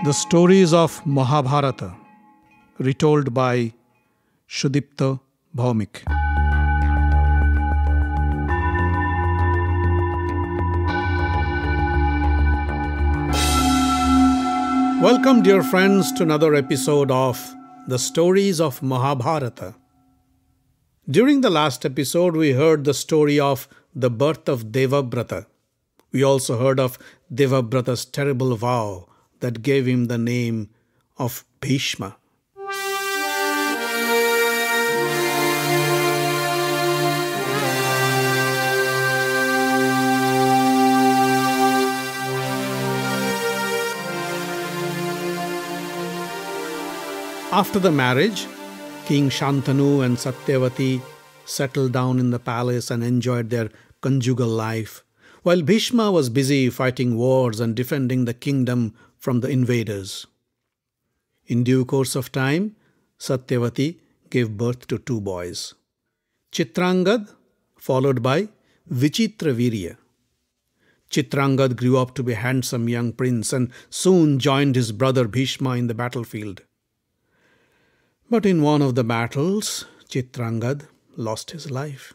The stories of Mahabharata, retold by Sudipta Bhaumik. Welcome, dear friends, to another episode of The Stories of Mahabharata. During the last episode, we heard the story of the birth of Devabrata. We also heard of Devabrata's terrible vow that gave him the name of Bhishma. After the marriage, King Shantanu and Satyavati settled down in the palace and enjoyed their conjugal life, while Bhishma was busy fighting wars and defending the kingdom from the invaders. In due course of time, Satyavati gave birth to two boys, Chitrangad, followed by Vichitravirya. Chitrangad grew up to be a handsome young prince and soon joined his brother Bhishma in the battlefield. But in one of the battles, Chitrangad lost his life.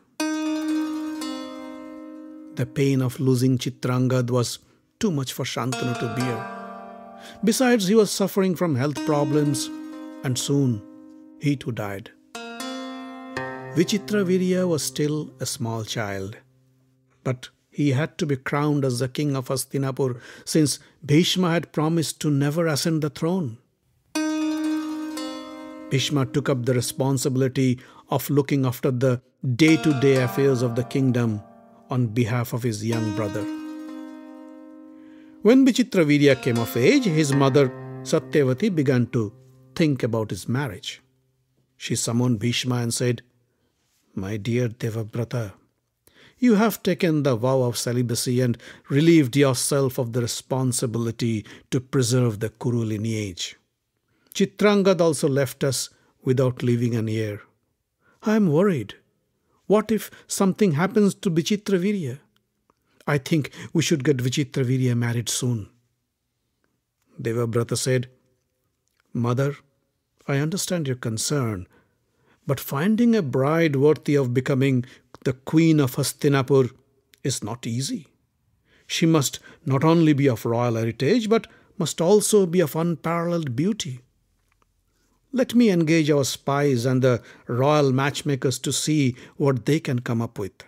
The pain of losing Chitrangad was too much for Shantanu to bear. Besides, he was suffering from health problems, and soon he too died. Vichitravirya was still a small child, but he had to be crowned as the king of Hastinapur since Bhishma had promised to never ascend the throne. Bhishma took up the responsibility of looking after the day-to-day affairs of the kingdom on behalf of his young brother. When Vichitravirya came of age, his mother Satyavati began to think about his marriage. She summoned Bhishma and said, "My dear Devabrata, you have taken the vow of celibacy and relieved yourself of the responsibility to preserve the Kuru lineage. Chitrangad also left us without leaving an heir. I am worried. What if something happens to Vichitravirya? I think we should get Vichitravirya married soon." Devabrata said, "Mother, I understand your concern, but finding a bride worthy of becoming the queen of Hastinapur is not easy. She must not only be of royal heritage, but must also be of unparalleled beauty. Let me engage our spies and the royal matchmakers to see what they can come up with."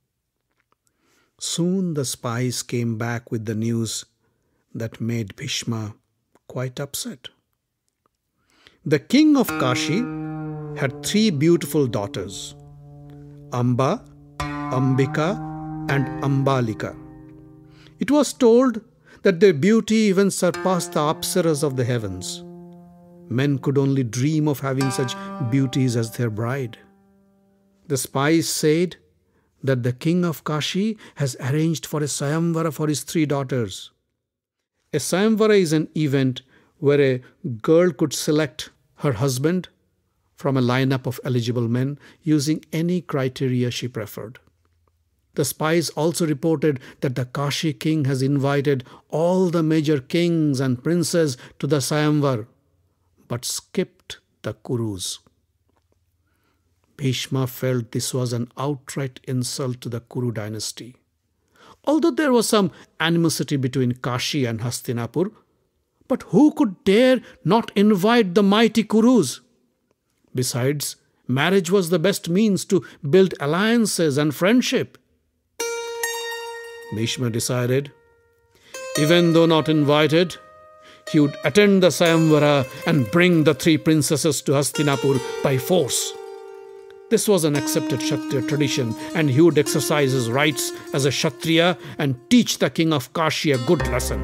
Soon the spies came back with the news that made Bhishma quite upset. The king of Kashi had three beautiful daughters, Amba, Ambika, and Ambalika. It was told that their beauty even surpassed the Apsaras of the heavens. Men could only dream of having such beauties as their bride. The spies said that the king of Kashi has arranged for a Sayamvara for his three daughters. A Sayamvara is an event where a girl could select her husband from a lineup of eligible men using any criteria she preferred. The spies also reported that the Kashi king has invited all the major kings and princes to the Sayamvar, but skipped the Kurus. Bhishma felt this was an outright insult to the Kuru dynasty. Although there was some animosity between Kashi and Hastinapur, but who could dare not invite the mighty Kurus? Besides, marriage was the best means to build alliances and friendship. Bhishma decided, even though not invited, he would attend the Sayamvara and bring the three princesses to Hastinapur by force. This was an accepted Kshatriya tradition, and he would exercise his rights as a Kshatriya and teach the king of Kashi a good lesson.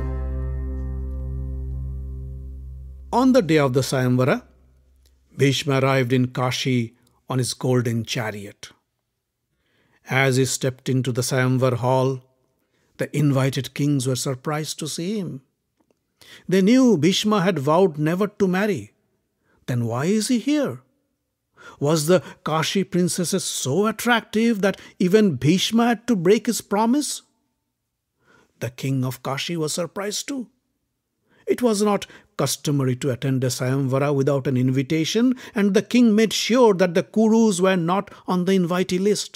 On the day of the Sayamvara, Bhishma arrived in Kashi on his golden chariot. As he stepped into the Sayamvar hall, the invited kings were surprised to see him. They knew Bhishma had vowed never to marry. Then why is he here? Was the Kashi princess so attractive that even Bhishma had to break his promise? The king of Kashi was surprised too. It was not customary to attend a Sayamvara without an invitation, and the king made sure that the Kurus were not on the invitee list.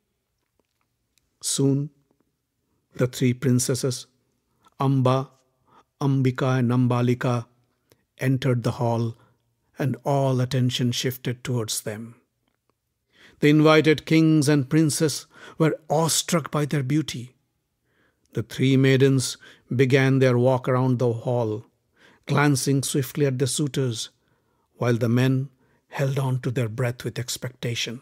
Soon, the three princesses, Amba, Ambika and Ambalika, entered the hall, and all attention shifted towards them. The invited kings and princes were awestruck by their beauty. The three maidens began their walk around the hall, glancing swiftly at the suitors, while the men held on to their breath with expectation.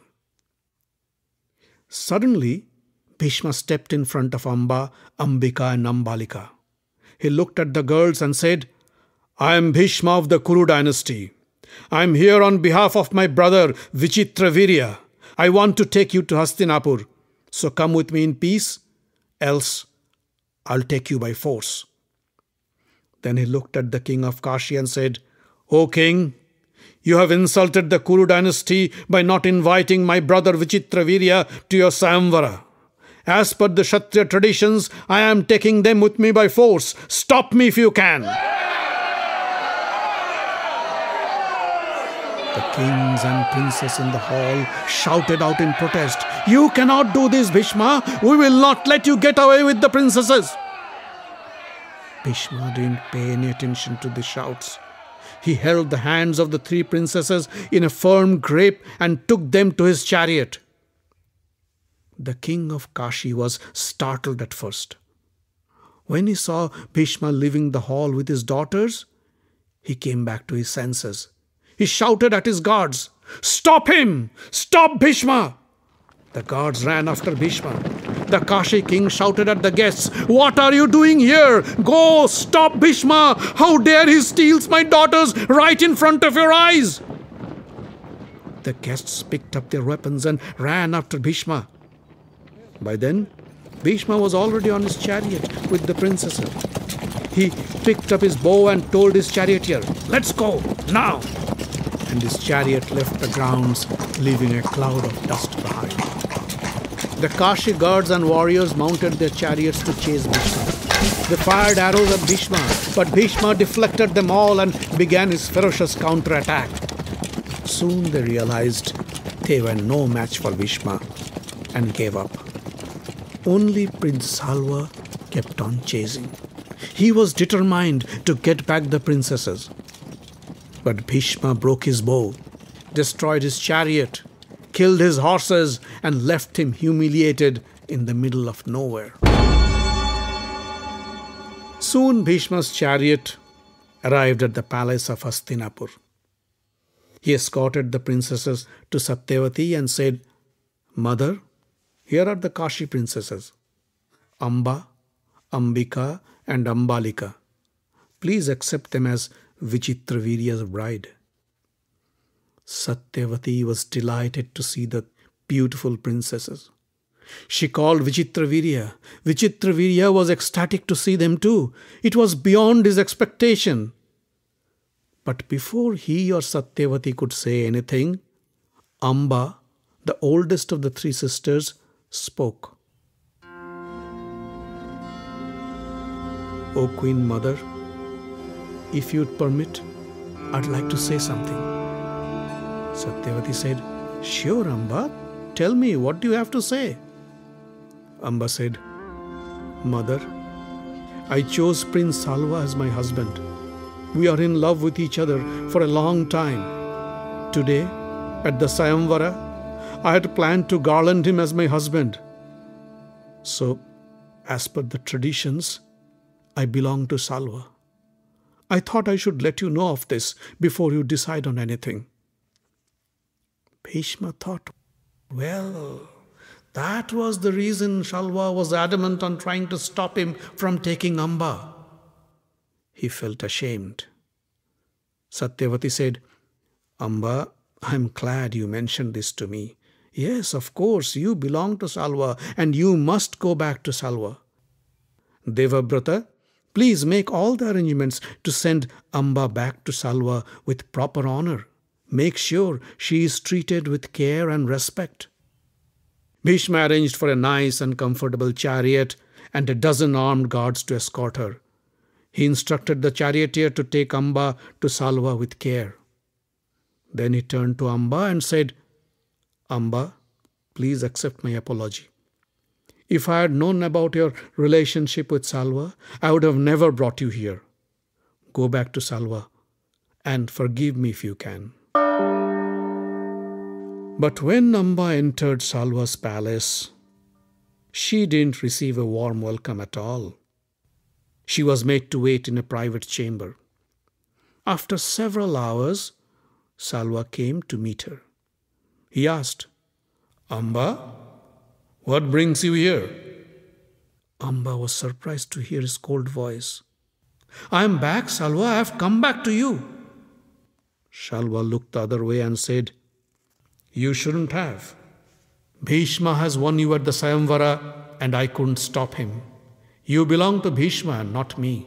Suddenly, Bhishma stepped in front of Amba, Ambika and Ambalika. He looked at the girls and said, "I am Bhishma of the Kuru dynasty. I am here on behalf of my brother Vichitravirya. I want to take you to Hastinapur. So come with me in peace, else I'll take you by force." Then he looked at the king of Kashi and said, "O king, you have insulted the Kuru dynasty by not inviting my brother Vichitravirya to your Sayamvara. As per the Kshatriya traditions, I am taking them with me by force. Stop me if you can." The kings and princes in the hall shouted out in protest, "You cannot do this, Bhishma. We will not let you get away with the princesses." Bhishma didn't pay any attention to the shouts. He held the hands of the three princesses in a firm grip and took them to his chariot. The king of Kashi was startled at first. When he saw Bhishma leaving the hall with his daughters, he came back to his senses. He shouted at his guards, "Stop him! Stop Bhishma!" The guards ran after Bhishma. The Kashi king shouted at the guests, "What are you doing here? Go, stop Bhishma! How dare he steals my daughters right in front of your eyes!" The guests picked up their weapons and ran after Bhishma. By then, Bhishma was already on his chariot with the princesses. He picked up his bow and told his charioteer, "Let's go, now!" And his chariot left the grounds, leaving a cloud of dust behind. The Kashi guards and warriors mounted their chariots to chase Bhishma. They fired arrows at Bhishma, but Bhishma deflected them all and began his ferocious counterattack. Soon they realized they were no match for Bhishma and gave up. Only Prince Salva kept on chasing. He was determined to get back the princesses. But Bhishma broke his bow, destroyed his chariot, killed his horses, and left him humiliated in the middle of nowhere. Soon Bhishma's chariot arrived at the palace of Hastinapur. He escorted the princesses to Satyavati and said, "Mother, here are the Kashi princesses, Amba, Ambika and Ambalika. Please accept them as Vichitravirya's bride." Satyavati was delighted to see the beautiful princesses. She called Vichitravirya. Vichitravirya was ecstatic to see them too. It was beyond his expectation. But before he or Satyavati could say anything, Amba, the oldest of the three sisters, spoke. "O Queen Mother, if you'd permit, I'd like to say something." Satyavati said, "Sure, Amba. Tell me, what do you have to say?" Amba said, "Mother, I chose Prince Salva as my husband. We are in love with each other for a long time. Today, at the Sayamvara, I had planned to garland him as my husband. So, as per the traditions, I belong to Salva. I thought I should let you know of this before you decide on anything." Bhishma thought, well, that was the reason Salva was adamant on trying to stop him from taking Amba. He felt ashamed. Satyavati said, "Amba, I'm glad you mentioned this to me. Yes, of course, you belong to Salva and you must go back to Salva. Devabrata, please make all the arrangements to send Amba back to Salva with proper honor. Make sure she is treated with care and respect." Bhishma arranged for a nice and comfortable chariot and a dozen armed guards to escort her. He instructed the charioteer to take Amba to Salva with care. Then he turned to Amba and said, Amba, please accept my apology. If I had known about your relationship with Salva, I would have never brought you here. Go back to Salva and forgive me if you can. But when Amba entered Salva's palace, she didn't receive a warm welcome at all. She was made to wait in a private chamber. After several hours, Salva came to meet her. He asked, Amba, what brings you here? Amba was surprised to hear his cold voice. I am back, Salva. I have come back to you. Salva looked the other way and said, You shouldn't have. Bhishma has won you at the Sayamvara and I couldn't stop him. You belong to Bhishma and not me.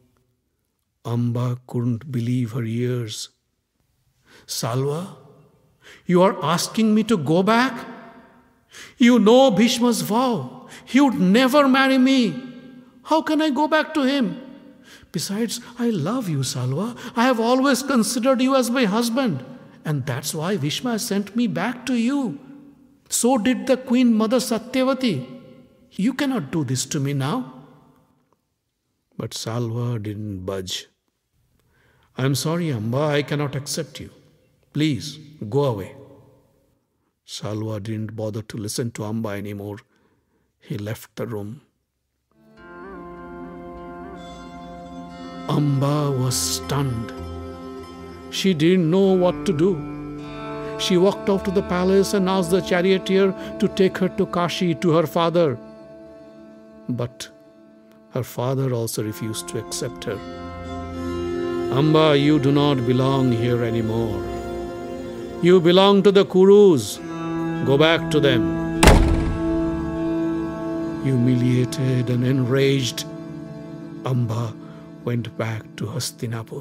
Amba couldn't believe her ears. Salva, you are asking me to go back? You know Bhishma's vow. He would never marry me. How can I go back to him? Besides, I love you, Salva. I have always considered you as my husband. And that's why Bhishma has sent me back to you. So did the Queen Mother Satyavati. You cannot do this to me now. But Salva didn't budge. I'm sorry, Amba, I cannot accept you. Please, go away. Salva didn't bother to listen to Amba anymore. He left the room. Amba was stunned. She didn't know what to do. She walked off to the palace and asked the charioteer to take her to Kashi, to her father. But her father also refused to accept her. Amba, you do not belong here anymore. You belong to the Kurus. Go back to them. Humiliated and enraged, Amba went back to Hastinapur.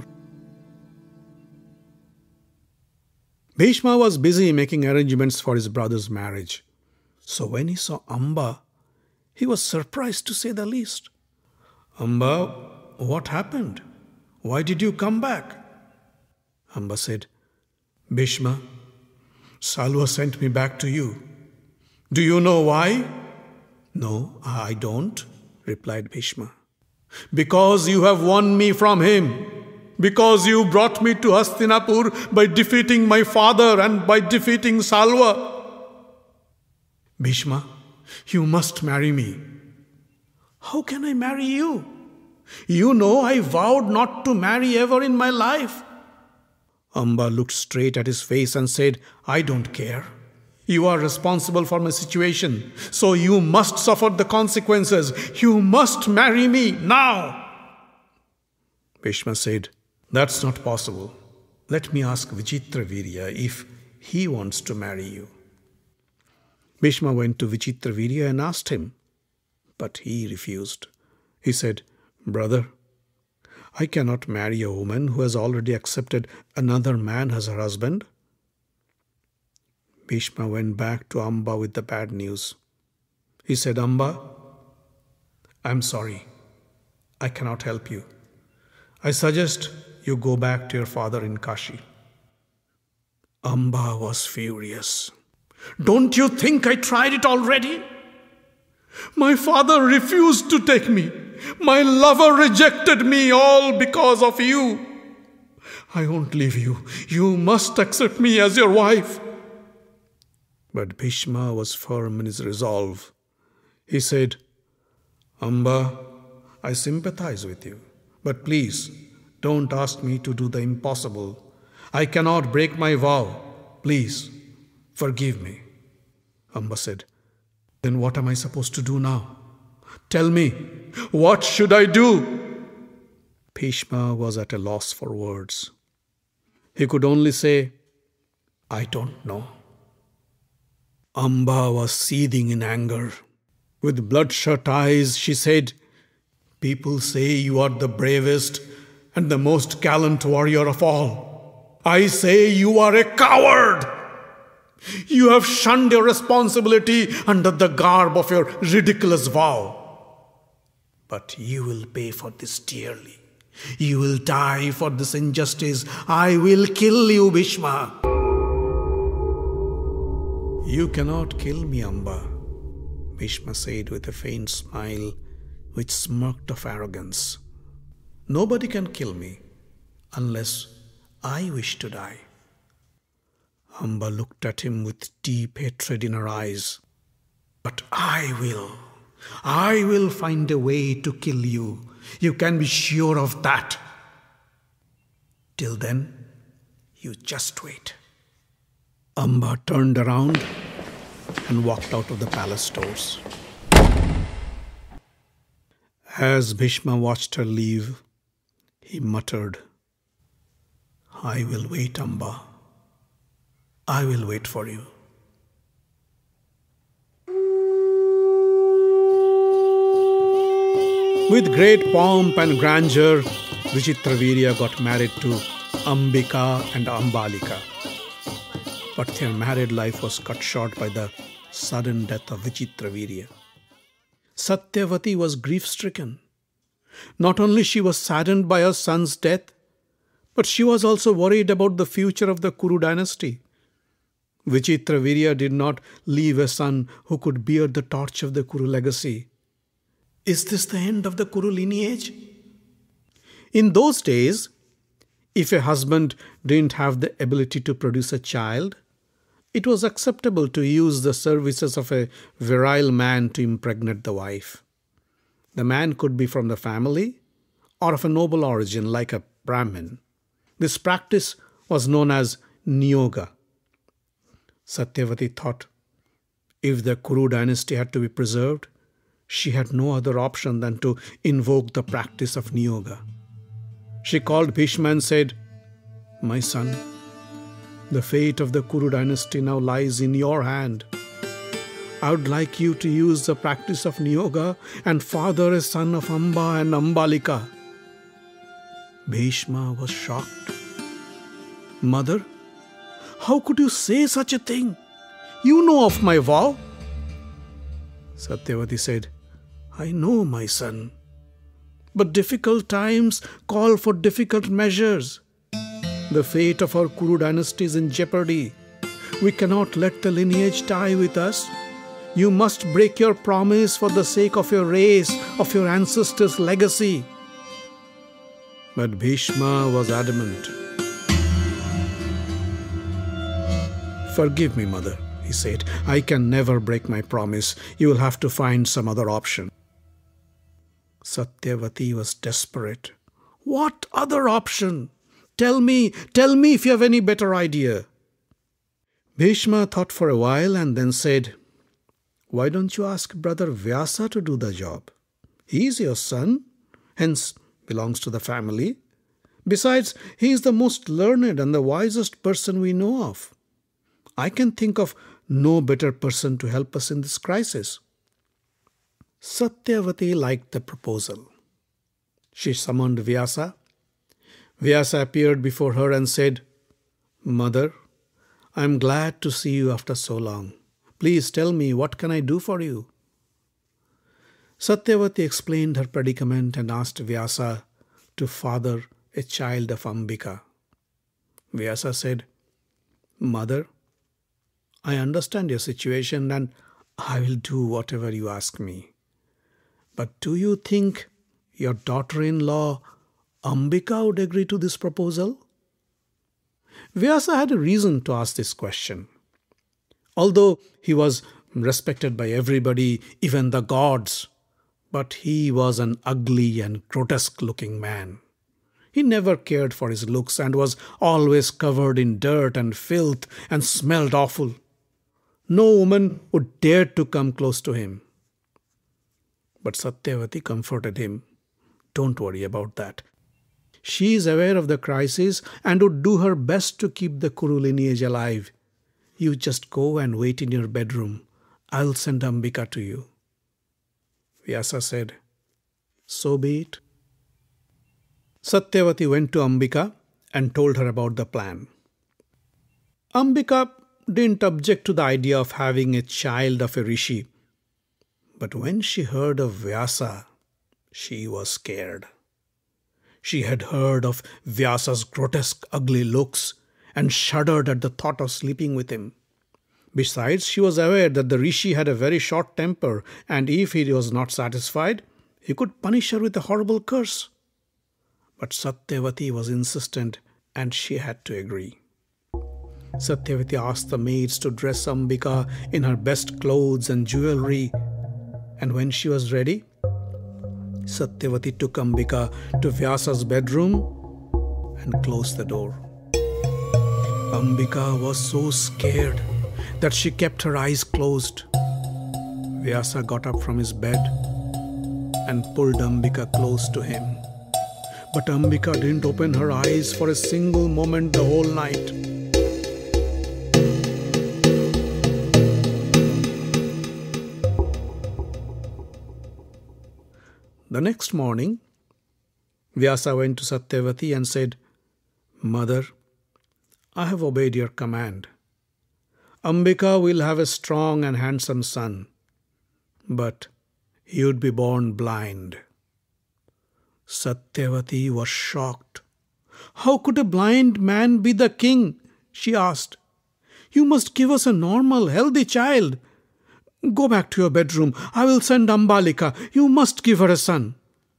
Bhishma was busy making arrangements for his brother's marriage. So when he saw Amba, he was surprised to say the least. Amba, what happened? Why did you come back? Amba said, Bhishma, Salva sent me back to you. Do you know why? No, I don't, replied Bhishma. Because you have won me from him. Because you brought me to Hastinapur by defeating my father and by defeating Salva. Bhishma, you must marry me. How can I marry you? You know I vowed not to marry ever in my life. Amba looked straight at his face and said, I don't care. You are responsible for my situation, so you must suffer the consequences. You must marry me now. Bhishma said, That's not possible. Let me ask Vichitravirya if he wants to marry you. Bhishma went to Vichitravirya and asked him, but he refused. He said, Brother, I cannot marry a woman who has already accepted another man as her husband. Bhishma went back to Amba with the bad news. He said, Amba, I'm sorry. I cannot help you. I suggest you go back to your father in Kashi. Amba was furious. Don't you think I tried it already? My father refused to take me. My lover rejected me, all because of you. I won't leave you. You must accept me as your wife. But Bhishma was firm in his resolve. He said, Amba, I sympathize with you, but please don't ask me to do the impossible. I cannot break my vow. Please, forgive me. Amba said, Then what am I supposed to do now? Tell me, what should I do? Bhishma was at a loss for words. He could only say, I don't know. Amba was seething in anger. With bloodshot eyes, she said, People say you are the bravest and the most gallant warrior of all. I say you are a coward. You have shunned your responsibility under the garb of your ridiculous vow. But you will pay for this dearly. You will die for this injustice. I will kill you, Bhishma. You cannot kill me, Amba, Bhishma said with a faint smile which smirked of arrogance. Nobody can kill me unless I wish to die. Amba looked at him with deep hatred in her eyes. But I will find a way to kill you. You can be sure of that. Till then, you just wait. Amba turned around and walked out of the palace doors. As Bhishma watched her leave, he muttered, I will wait, Amba. I will wait for you. With great pomp and grandeur, Vichitravirya got married to Ambika and Ambalika. But their married life was cut short by the sudden death of Vichitravirya. Satyavati was grief-stricken. Not only she was saddened by her son's death, but she was also worried about the future of the Kuru dynasty. Vichitravirya did not leave a son who could bear the torch of the Kuru legacy. Is this the end of the Kuru lineage? In those days, if a husband didn't have the ability to produce a child, it was acceptable to use the services of a virile man to impregnate the wife. The man could be from the family or of a noble origin like a Brahmin. This practice was known as Niyoga. Satyavati thought, if the Kuru dynasty had to be preserved, she had no other option than to invoke the practice of Niyoga. She called Bhishma and said, My son, the fate of the Kuru dynasty now lies in your hand. I would like you to use the practice of Niyoga and father a son of Amba and Ambalika. Bhishma was shocked. Mother, how could you say such a thing? You know of my vow. Satyavati said, I know, my son. But difficult times call for difficult measures. The fate of our Kuru dynasty is in jeopardy. We cannot let the lineage die with us. You must break your promise for the sake of your race, of your ancestors' legacy. But Bhishma was adamant. Forgive me, mother, he said. I can never break my promise. You will have to find some other option. Satyavati was desperate. What other option? Tell me if you have any better idea. Bhishma thought for a while and then said, Why don't you ask brother Vyasa to do the job? He is your son, hence belongs to the family. Besides, he is the most learned and the wisest person we know of. I can think of no better person to help us in this crisis. Satyavati liked the proposal. She summoned Vyasa. Vyasa appeared before her and said, Mother, I am glad to see you after so long. Please tell me, what can I do for you? Satyavati explained her predicament and asked Vyasa to father a child of Ambika. Vyasa said, Mother, I understand your situation and I will do whatever you ask me. But do you think your daughter-in-law Ambika would agree to this proposal? Vyasa had a reason to ask this question. Although he was respected by everybody, even the gods, but he was an ugly and grotesque-looking man. He never cared for his looks and was always covered in dirt and filth and smelled awful. No woman would dare to come close to him. But Satyavati comforted him. Don't worry about that. She is aware of the crisis and would do her best to keep the Kuru lineage alive. You just go and wait in your bedroom. I'll send Ambika to you. Vyasa said, So be it. Satyavati went to Ambika and told her about the plan. Ambika didn't object to the idea of having a child of a rishi. But when she heard of Vyasa, she was scared. She had heard of Vyasa's grotesque, ugly looks and shuddered at the thought of sleeping with him. Besides, she was aware that the rishi had a very short temper, and if he was not satisfied, he could punish her with a horrible curse. But Satyavati was insistent, and she had to agree. Satyavati asked the maids to dress Ambika in her best clothes and jewelry, and when she was ready, Satyavati took Ambika to Vyasa's bedroom and closed the door. Ambika was so scared that she kept her eyes closed. Vyasa got up from his bed and pulled Ambika close to him. But Ambika didn't open her eyes for a single moment the whole night. The next morning, Vyasa went to Satyavati and said, "Mother, I have obeyed your command. Ambika will have a strong and handsome son, but he would be born blind." Satyavati was shocked. "How could a blind man be the king?" she asked. "You must give us a normal, healthy child. Go back to your bedroom. I will send Ambalika. You must give her a son."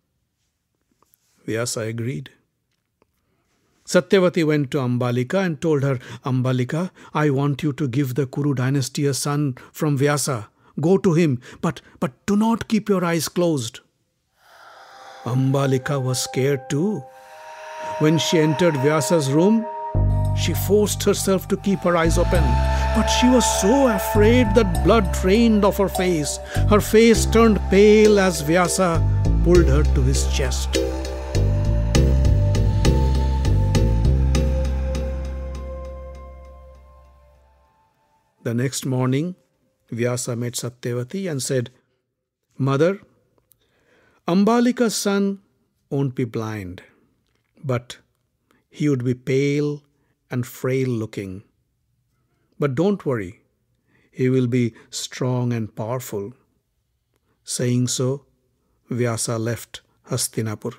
Vyasa agreed. Satyavati went to Ambalika and told her, "Ambalika, I want you to give the Kuru dynasty a son from Vyasa. Go to him, but do not keep your eyes closed." Ambalika was scared too. When she entered Vyasa's room, she forced herself to keep her eyes open. But she was so afraid that blood drained off her face. Her face turned pale as Vyasa pulled her to his chest. The next morning, Vyasa met Satyavati and said, "Mother, Ambalika's son won't be blind, but he would be pale and frail looking. But don't worry, he will be strong and powerful." Saying so, Vyasa left Hastinapur.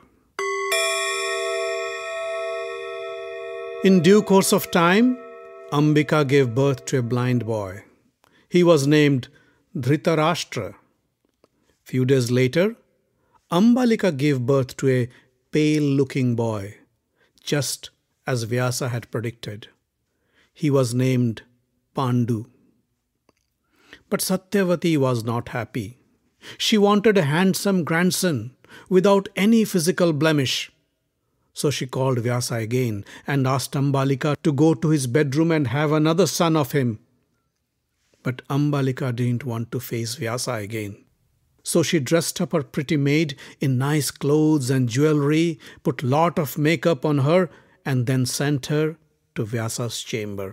In due course of time, Ambika gave birth to a blind boy. He was named Dhritarashtra. Few days later, Ambalika gave birth to a pale-looking boy, just as Vyasa had predicted. He was named Pandu. But Satyavati was not happy. She wanted a handsome grandson without any physical blemish. So she called Vyasa again and asked Ambalika to go to his bedroom and have another son of him. But Ambalika didn't want to face Vyasa again. So she dressed up her pretty maid in nice clothes and jewelry, put lot of makeup on her, and then sent her to Vyasa's chamber.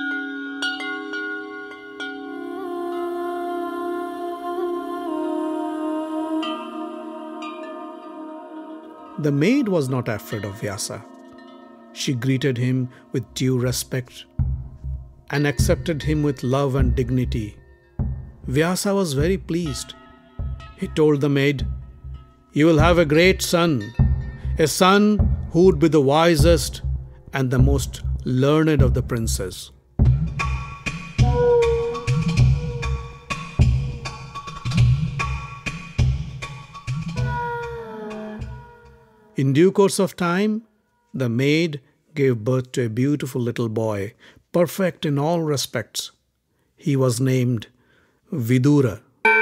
The maid was not afraid of Vyasa. She greeted him with due respect and accepted him with love and dignity. Vyasa was very pleased. He told the maid, "You will have a great son, a son who would be the wisest and the most learned of the princes." In due course of time, the maid gave birth to a beautiful little boy, perfect in all respects. He was named Vidura.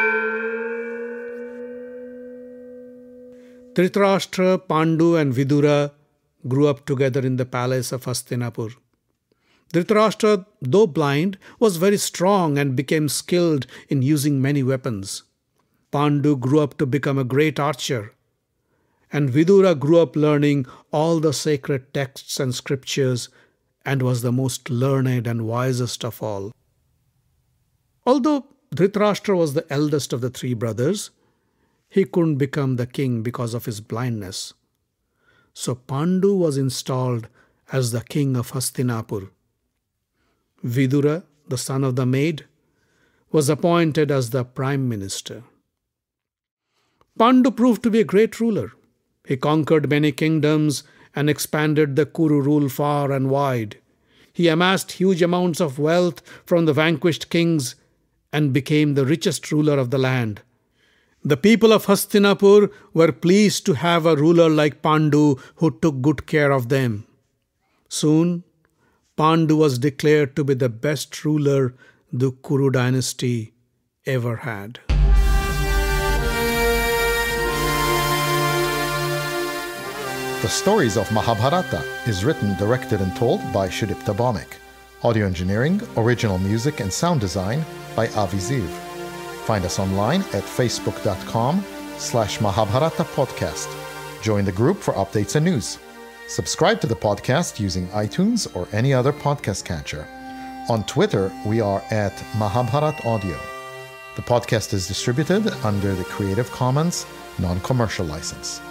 Dhritarashtra, Pandu and Vidura grew up together in the palace of Hastinapur. Dhritarashtra, though blind, was very strong and became skilled in using many weapons. Pandu grew up to become a great archer, and Vidura grew up learning all the sacred texts and scriptures and was the most learned and wisest of all. Although Dhritarashtra was the eldest of the three brothers, he couldn't become the king because of his blindness. So Pandu was installed as the king of Hastinapur. Vidura, the son of the maid, was appointed as the prime minister. Pandu proved to be a great ruler. He conquered many kingdoms and expanded the Kuru rule far and wide. He amassed huge amounts of wealth from the vanquished kings and became the richest ruler of the land. The people of Hastinapur were pleased to have a ruler like Pandu who took good care of them. Soon, Pandu was declared to be the best ruler the Kuru dynasty ever had. The Stories of Mahabharata is written, directed and told by Sudipta Bhawmik. Audio engineering, original music and sound design by Avi Ziv. Find us online at facebook.com/Mahabharata podcast. Join the group for updates and news. Subscribe to the podcast using iTunes or any other podcast catcher. On Twitter, we are at Mahabharat Audio. The podcast is distributed under the Creative Commons non-commercial license.